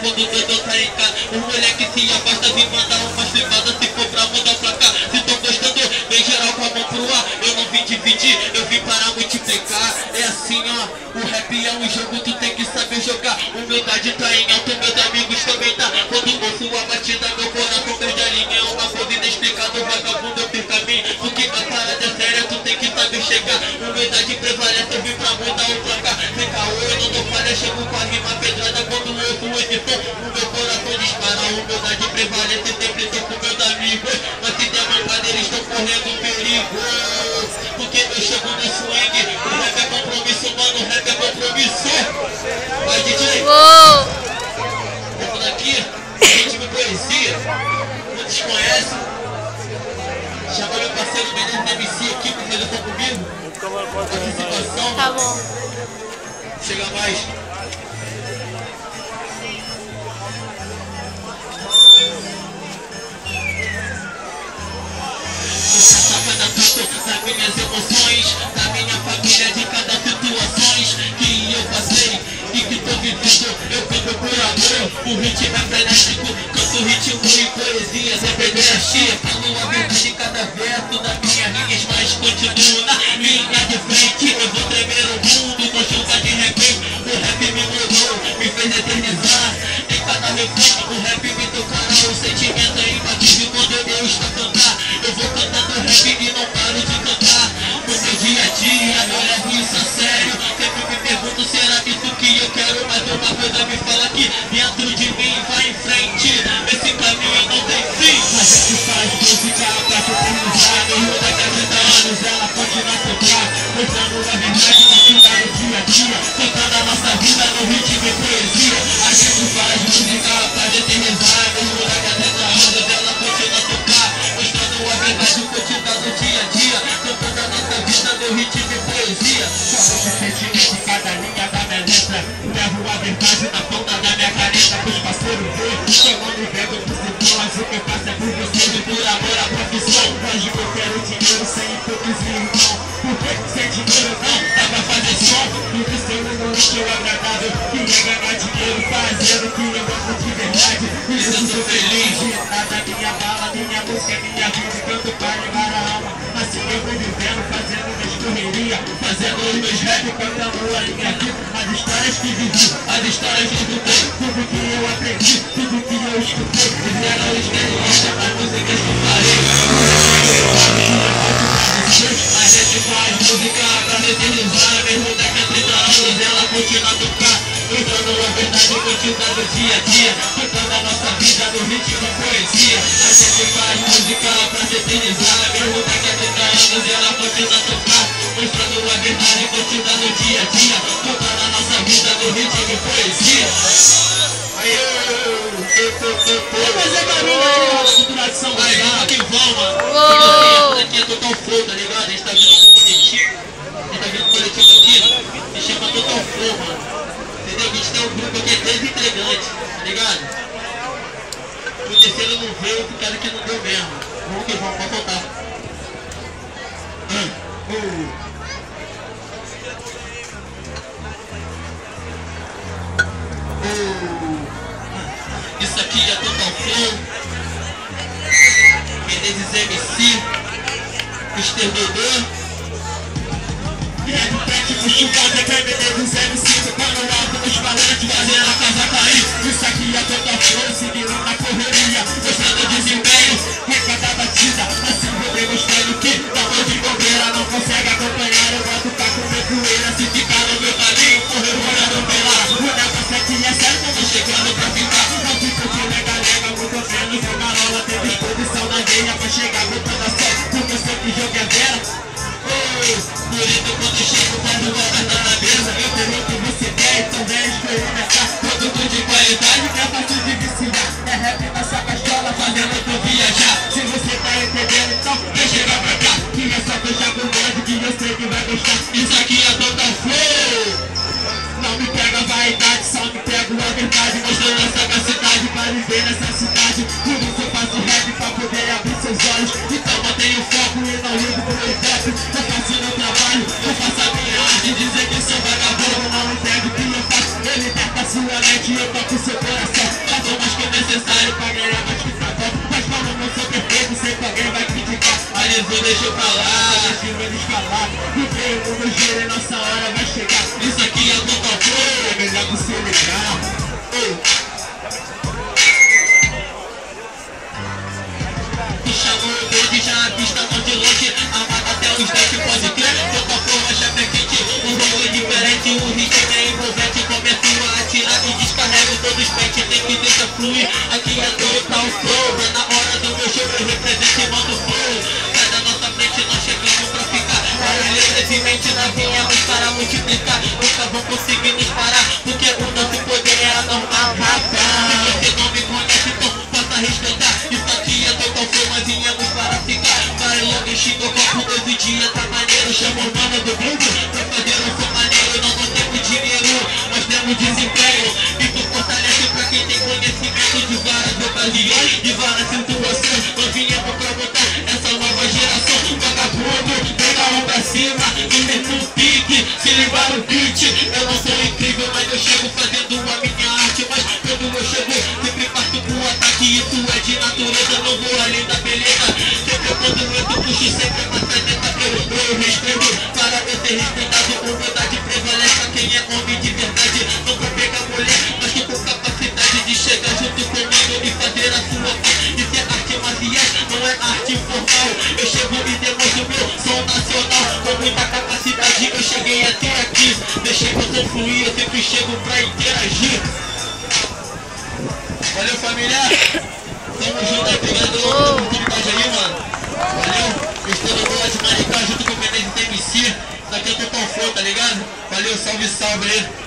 quando o doido tá em casa. O moleque se afasta, vem mandar umas flipadas. Se for pra mudar pra cá, se tão gostando, vem geral com a mão pro ar. Eu não vim dividir, eu vim para multiplicar. É assim, ó, o rap é um jogo, tu tem que saber jogar. Humildade tá em alto, meus amigos também tá. Quando ouço a batida, meu coração perde a linha. É uma coisa inexplicável, vagabundo, eu perco a mim. Porque a parada é séria, tu tem que saber chegar. Humildade prevalece, eu vim pra mudar o placar. Sem caô, eu não dou falha, chego com a rima pedrada. Quando ouço o editor, o meu coração dispara. A humildade prevalece, sempre tô com meus amigos. Mas se der mancada, eles estão correndo perigo. Porque eu chego no swing, o rap é compromisso, mano, o rap é compromisso. Vai, DJ. Vamos aqui, ritmo e poesia. Muitos conhecem. Chama meu parceiro Menezes MC aqui pra fazer som comigo. Participação. Tá bom. Chega mais. Safada tanto das minhas emoções, da minha família, de cada situações que eu passei e que tô vivendo. Eu canto por amor, o ritmo é frenético, canto ritmo e poesias, é pederastia. Falo a verdade de cada verso da minha rima, mas continuo na linha de frente. Eu vou tremer o mundo com chuva de repente. O rap me mudou, me fez eternizar. Em cada refrão, o rap me tocará. O sentimento é imbatível quando eu estou a cantar. Eu vou cantando rap e não paro de cantar. No meu dia a dia, eu levo isso a sério. Sempre me pergunto, será isso que eu quero? Mas uma coisa me fala que dentro de mim vai em frente. Esse caminho não tem fim. A gente faz música pra se eternizar. Mesmo daqui a 30 anos ela continua a tocar, mostrando a verdade da vida no dia a dia, contando a nossa vida no ritmo e poesia. A gente faz música pra se eternizar. Mesmo daqui a 30 anos ela continua a tocar, mostrando a verdade cotidiana no dia a dia, contando a nossa vida no ritmo e poesia. Choro de sentimento em cada linha da minha letra, levo a verdade na ponta da minha caneta pros parceiros ver. Tomando bebo por sintomas, o que eu faço é por você e por amor à profissão. Lógico eu quero dinheiro sem hipocrisia, irmão, porque sem dinheiro não dá pra fazer som. E o seu não sou agradável, que é ganhar dinheiro fazendo o que eu gosto de verdade. E eu sou feliz, nada minha bala, minha música, minha vida, canto pra levar a alma. Assim eu vou vivendo, fazendo minhas correrias, fazendo os meus rap, cantando a minha vida. As histórias que vivi, as histórias que escutei, tudo que eu aprendi, tudo que eu escutei, fizeram experiência, as músicas que farei. A gente faz música pra se eternizar, mesmo daqui a 30 anos ela continua a tocar, mostrando a verdade cotidiana do dia a dia, contando a nossa vida no ritmo e poesia. A gente faz música pra se eternizar, mesmo daqui a 30 anos ela continua a tocar, mostrando a verdade cotidiana do dia a dia, contando a nossa vida no ritmo e poesia. Vamos fazer barulho aí, ó, na cultura de São Gonçalo, que vão, mano. Essa aqui é Total Flow, tá ligado? A gente tá vindo com coletivo. A gente tá vindo com coletivo aqui, se chama Total Flow, mano. Entendeu? A gente tem um grupo aqui, 3 integrantes, tá ligado? O terceiro não veio, por causa que não deu mesmo. Vamos que vamos, pode soltar. Isso aqui é Total Flow, Menezes MC, Mr. Dodô. Rap prático, chuvada, Menezes MC, tocando alto nos falantes, fazendo a casa cair. Isso aqui é Total Flow, seguindo na correria, mostrando desempenho, recada batida. Assim vou mostrando que da mão de bobeira não consegue acompanhar. Eu boto pra comer poeira, se ficar no meu caminho, correr olhando pela. O negócio aqui é sério, estamos chegando pra ficar. Não fico de lega-lega, muito menos de marola. Tem disposição na veia pra chegar botando a sol, porque eu sei que jogo é vera. Por isso quando chego faz uma carta na mesa, eu tenho o que você quer, então vem experimentar. Produto de qualidade que é fácil de viciar, é rap na sua castola fazendo tu viajar. Se você tá entendendo, então vem chegar pra cá, que é só fechar com o bonde que eu sei que vai gostar. Isso aqui é Total Flow. Não me pega a vaidade, só me pego a verdade, mostrando a sagacidade pra viver nessa cidade. Por isso eu faço rap pra poder abrir seus olhos, então mantenho o foco e não ligo pro meu rap. Eu faço meu trabalho, eu faço a minha arte, dizer que sou vagabundo não entende o que eu faço. Ele liberta a sua mete eu toco seu coração. Faço mais que necessário pra ganhar mais que sabão. Mas como eu não sou perfeito, sempre alguém vai criticar. Alisou, deixa eu falar, deixa eles falar. Porque o mundo gira e nossa hora vai chegar. Isso aqui é do vapor, é melhor você ligar. Me chamou o doido, já avista mão de longe. Amado até os dentes, pode crer. Toca forma, chave quente, um jogo é diferente. O ritmo é envolvente, começo a atirar e descarrego todos os pentes. Tem que deixar fluir, aqui é total flow. É na hora do meu show, eu represento e mando flow. Sai da nossa frente, nós chegamos pra ficar. Barulho levemente, nós viemos para multiplicar. Nunca vão conseguir nos parar, porque o nosso poder é anormal. Se você não me conhece, então possa respeitar. Isso aqui é total flow, mas viemos para ficar. Vai logo e xinga o copo, 12 dias, tá maneiro. Chama o mano do grupo pra fazer um som maneiro. Não temos dinheiro, nós temos desempenho. Isso fortalece pra quem tem conhecimento de várias ocasiões, de várias situações. Nós viemos pra botar essa nova geração. Vagabundo, pega um pra cima e mete um pique. Se ligar no beat, eu não sou incrível, mas eu chego fazendo a minha arte. Mas quando eu chego, sempre parto pro ataque. Isso é de natureza, não vou além da beleza. Sempre quando eu entro, puxo sempre uma caneta. Eu respeito para eu ser respeitado. Humildade prevalece a quem é homem de verdade. Nunca pega mulher, mas que com capacidade de chegar junto comigo e fazer a sua parte. Isso é arte marcial, não é arte formal. Eu chego e demonstro meu som nacional. Com muita capacidade eu cheguei até aqui. Deixei meu som fluir, eu sempre chego pra interagir. Valeu, família! Tamo junto aí, obrigado pela oportunidade aí, mano. Valeu! Gostou do Bola de Maricá junto com o Menezes MC. Isso aqui é Total Flow, tá ligado? Valeu, salve, salve aí.